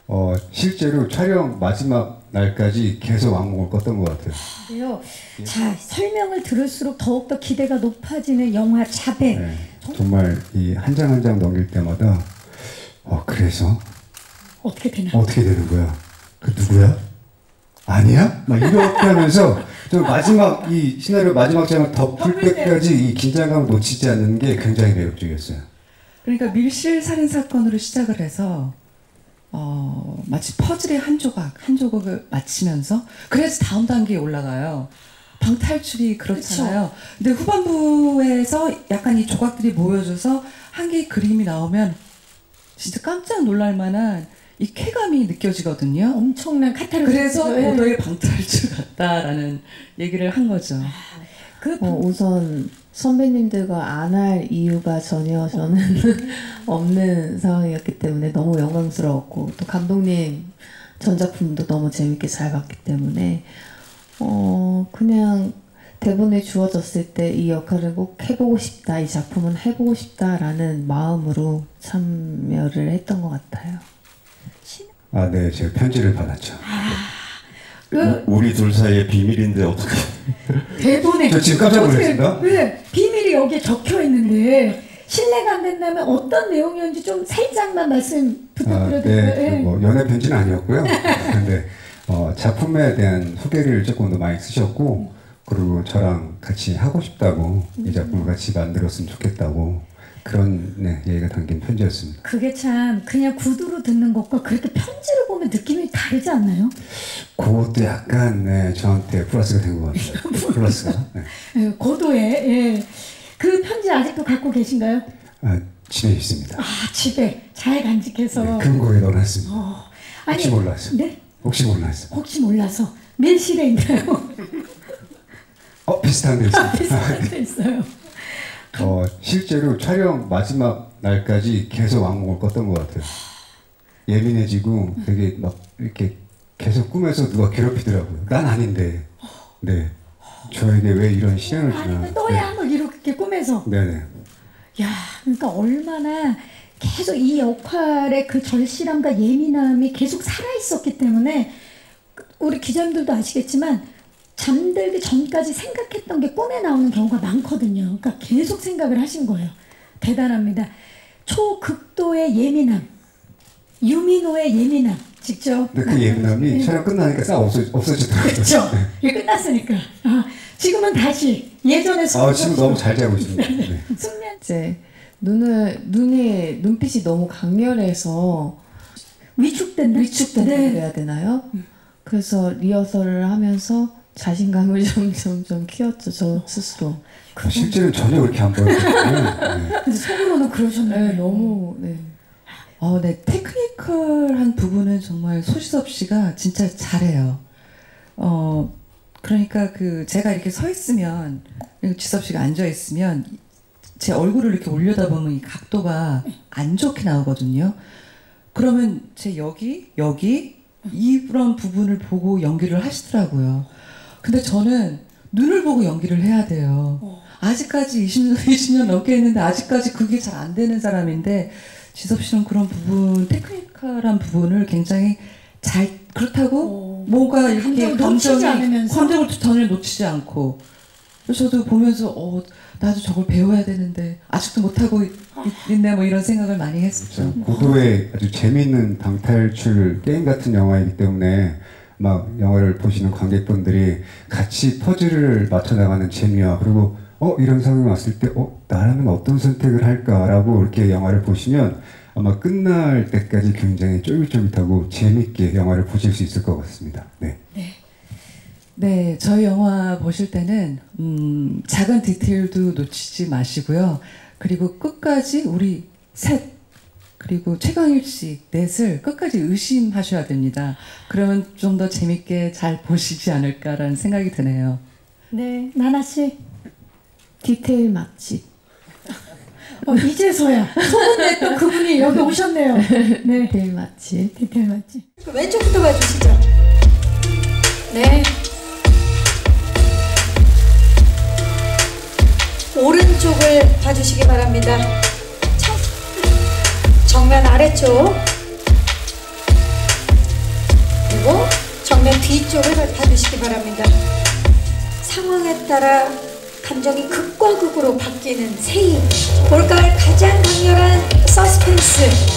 실제로 촬영 마지막 날까지 계속 악몽을 꿨던 것 같아요. 그래요. 자, 설명을 들을수록 더욱더 기대가 높아지는 영화 자백. 네, 정말 이 한 장 한 장 넘길 때마다 그래서 어떻게 되나? 어떻게 되는 거야? 그 누구야? 아니야? 막 이렇게 하면서 좀 마지막 이 시나리오 마지막 장을 덮을 때까지 이 긴장감을 놓치지 않는 게 굉장히 매력적이었어요. 그러니까 밀실 살인 사건으로 시작을 해서 마치 퍼즐의 한 조각을 맞히면서 그래서 다음 단계에 올라가요. 방탈출이 그렇잖아요. 그쵸? 근데 후반부에서 약간 이 조각들이 모여져서 한 개의 그림이 나오면 진짜 깜짝 놀랄 만한 이 쾌감이 느껴지거든요. 엄청난 카타르시스. 그래서 고도의 방탈출 같다라는 얘기를 한 거죠. 우선 선배님들과 안 할 이유가 전혀 저는 없는 상황이었기 때문에 너무 영광스러웠고, 또 감독님 전작품도 너무 재밌게 잘 봤기 때문에 그냥 대본에 주어졌을 때 이 역할을 꼭 해보고 싶다, 이 작품은 해보고 싶다라는 마음으로 참여를 했던 것 같아요. 네, 제가 편지를 받았죠. 우리 둘 사이의 비밀인데 어떻게? 대본에 저 지금 깜짝 놀랐습니다. 왜 비밀이 여기에 적혀 있는데 실례가 안 된다면 어떤 내용이었는지 좀 살짝만 말씀 부탁드려도 될까요? 네, 뭐 연애 편지는 아니었고요. 근데 작품에 대한 소개를 조금 더 많이 쓰셨고, 그리고 저랑 같이 하고 싶다고 이 작품을 같이 만들었으면 좋겠다고 그런 얘기가 담긴 편지였습니다. 그게 참 그냥 구두로 듣는 것과 그렇게 편지를 보면 느낌이 다르지 않나요? 그것도 약간 저한테 플러스가 된 것 같아요. 플러스가. 네. 고도의 그 편지 아직도 갖고 계신가요? 집에 있습니다. 집에 잘 간직해서. 네, 금고에 넣어놨습니다. 혹시 아니, 몰라서. 네? 혹시 몰라서. 혹시 몰라서 밀실에 있나요? 비슷한 데 있습니다. 비슷한 데 있어요. 실제로 촬영 마지막 날까지 계속 악몽을 꿨던 것 같아요. 예민해지고 되게 막 이렇게 계속 꿈에서 누가 괴롭히더라고요. 난 아닌데. 네. 저에게 왜 이런 시련을 주나. 아니면 너야 막 이렇게 꿈에서. 네네. 야, 그러니까 얼마나 계속 이 역할의 그 절실함과 예민함이 계속 살아있었기 때문에 우리 기자님들도 아시겠지만 잠들기 전까지 생각했던 게 꿈에 나오는 경우가 많거든요. 그러니까 계속 생각을 하신 거예요. 대단합니다. 초극도의 예민함, 유민호의 예민함, 직접. 근데 그 예민함이 촬영 끝나니까 싹 없어지더라고요. 그렇죠. 이게 끝났으니까. 지금은 다시 예전에 지금 너무 잘 자고 있습니다. 네. 이제 눈빛이 너무 강렬해서 위축된다고 해야 되나요? 그래서 리허설을 하면서 자신감을 점점 키웠죠, 저 스스로. 실제로 전혀 그렇게 안 보였거든요. 근데 속으로는 그러셨나요? 네, 너무. 네. 네, 테크니컬한 부분은 정말 소지섭 씨가 진짜 잘해요. 그러니까 제가 이렇게 서 있으면, 지섭 씨가 앉아 있으면 제 얼굴을 이렇게 올려다보면 이 각도가 안 좋게 나오거든요. 그러면 제 여기 이런 부분을 보고 연기를 하시더라고요. 근데 저는 눈을 보고 연기를 해야 돼요. 아직까지 20년 넘게 했는데 아직까지 그게 잘 안 되는 사람인데, 지섭 씨는 그런 부분, 테크니컬한 부분을 굉장히 잘, 그렇다고 뭔가 이렇게 감정을 전혀 놓치지 않고. 그래서 저도 보면서 나도 저걸 배워야 되는데 아직도 못하고 있네, 뭐 이런 생각을 많이 했었죠. 고도의 아주 재미있는 방탈출 게임 같은 영화이기 때문에 막 영화를 보시는 관객분들이 같이 퍼즐을 맞춰나가는 재미와, 그리고 이런 상황이 왔을 때 나라면 어떤 선택을 할까라고 이렇게 영화를 보시면 아마 끝날 때까지 굉장히 쫄깃쫄깃하고 재밌게 영화를 보실 수 있을 것 같습니다. 네. 네, 저희 영화 보실 때는 작은 디테일도 놓치지 마시고요. 그리고 끝까지 우리 셋, 그리고 최강일 씨 넷을 끝까지 의심하셔야 됩니다. 그러면 좀 더 재밌게 잘 보시지 않을까라는 생각이 드네요. 네, 나나 씨. 디테일 맛집. 이제서야 소문냈던 그분이 여기 오셨네요. 네. 디테일 맛집. 디테일 맛집. 왼쪽부터 봐주시죠. 네. 오른쪽을 봐주시기 바랍니다. 정면 아래쪽. 뒤쪽을 봐주시기 바랍니다. 상황에 따라 감정이 극과 극으로 바뀌는 세이. 올가을 가장 강렬한 서스펜스